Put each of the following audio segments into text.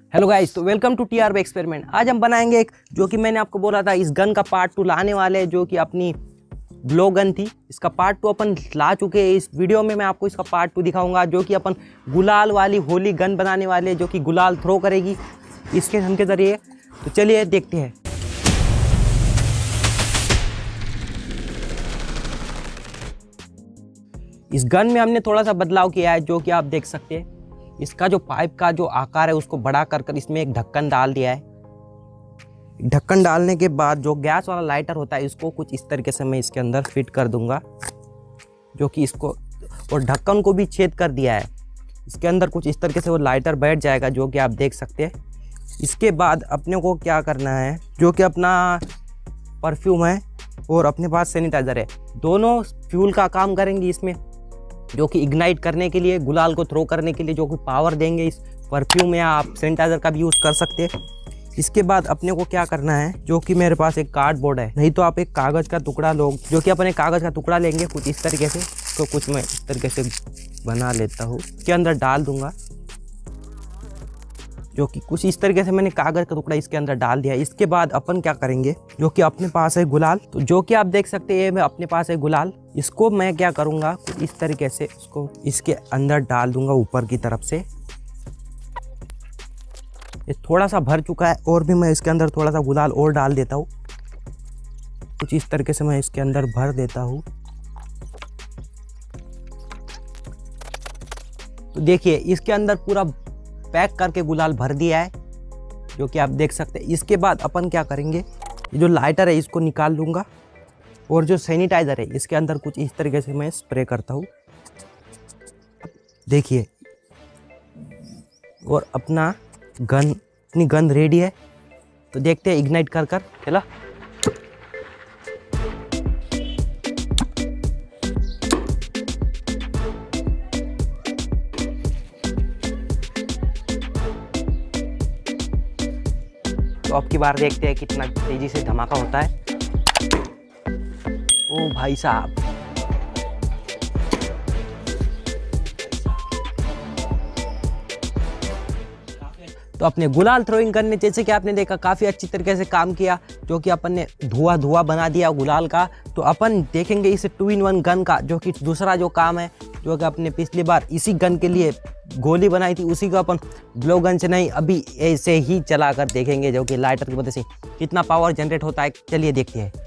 Hello guys, तो welcome to TRB experiment. आज हम बनाएंगे एक, जो कि मैंने आपको बोला था, इस गन का पार्ट 2 लाने वाले, जो कि अपनी ग्लो गन थी। इसका पार्ट 2 अपन ला चुके हैं। इस वीडियो में मैं आपको इसका पार्ट 2 दिखाऊंगा, जो कि अपन गुलाल वाली होली गन बनाने वाले, जो कि गुलाल थ्रो करेगी इसके गन के जरिए। तो चलिए देखते हैं। इस गन में हमने थोड़ा सा बदलाव किया है, जो कि आप देख सकते हैं। इसका जो पाइप का जो आकार है उसको बड़ा कर इसमें एक ढक्कन डाल दिया है। ढक्कन डालने के बाद जो गैस वाला लाइटर होता है, इसको कुछ इस तरीके से मैं इसके अंदर फिट कर दूंगा, जो कि इसको, और ढक्कन को भी छेद कर दिया है। इसके अंदर कुछ इस तरीके से वो लाइटर बैठ जाएगा, जो कि आप देख सकते हैं। इसके बाद अपने को क्या करना है, जो कि अपना परफ्यूम है और अपने पास सैनिटाइज़र है, दोनों फ्यूल का काम करेंगे इसमें, जो कि इग्नाइट करने के लिए, गुलाल को थ्रो करने के लिए, जो कि पावर देंगे। इस परफ्यूम या आप सैनिटाइज़र का भी यूज़ कर सकते हैं। इसके बाद अपने को क्या करना है, जो कि मेरे पास एक कार्डबोर्ड है, नहीं तो आप एक कागज़ का टुकड़ा लो, जो कि अपने कागज़ का टुकड़ा लेंगे कुछ इस तरीके से। तो कुछ मैं इस तरीके से बना लेता हूँ, इसके अंदर डाल दूँगा, जो कि कुछ इस तरीके से मैंने कागज़ का टुकड़ा इसके अंदर डाल दिया। इसके बाद अपन क्या करेंगे, जो कि अपने पास है गुलाल, तो जो कि आप देख सकते हैं मैं अपने पास है गुलाल। इसको मैं क्या करूँगा, कुछ इस तरीके से इसको इसके अंदर डाल दूंगा ऊपर की तरफ से। ये थोड़ा सा भर चुका है, और भी मैं इसके अंदर थोड़ा सा गुलाल और डाल देता हूँ। कुछ इस तरीके से मैं इसके अंदर भर देता हूँ। तो देखिए, इसके अंदर पूरा पैक करके गुलाल भर दिया है, जो कि आप देख सकते हैं। इसके बाद अपन क्या करेंगे, ये जो लाइटर है इसको निकाल लूँगा, और जो सैनिटाइज़र है इसके अंदर कुछ इस तरीके से मैं स्प्रे करता हूँ, देखिए। और अपनी गन रेडी है। तो देखते हैं इग्नाइट कर चला। तो अब की बार देखते हैं कितना तेजी से धमाका होता है। ओ भाई साहब, तो अपने गुलाल थ्रोइंग करने, जैसे कि आपने देखा, काफ़ी अच्छी तरीके से काम किया, जो कि अपन ने धुआं बना दिया गुलाल का। तो अपन देखेंगे इस 2-in-1 गन का, जो कि दूसरा जो काम है, जो कि अपने पिछली बार इसी गन के लिए गोली बनाई थी, उसी को अपन ग्लो गन से नहीं, अभी ऐसे ही चला कर देखेंगे, जो कि लाइटर की वजह से कितना पावर जनरेट होता है। चलिए देखते हैं।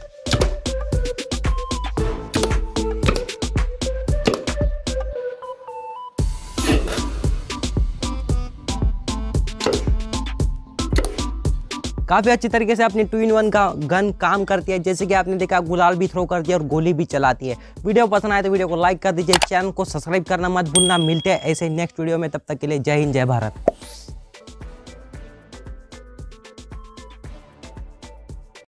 काफ़ी अच्छी तरीके से अपनी 2-in-1 का गन काम करती है, जैसे कि आपने देखा, गुलाल भी थ्रो करती है और गोली भी चलाती है। वीडियो पसंद आए तो वीडियो को लाइक कर दीजिए, चैनल को सब्सक्राइब करना मत भूलना। मिलते हैं ऐसे नेक्स्ट वीडियो में, तब तक के लिए जय हिंद, जय भारत।